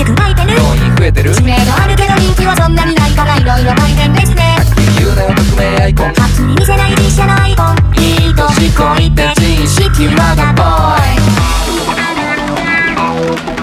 塾空いてる。 教員増えてる。 知名度あるけど人気はそんなにないから色々大変ですね。 はっきり言うなよ匿名アイコン。 初に見せない実写のアイコン。いい年こいて自意識まだボーイ。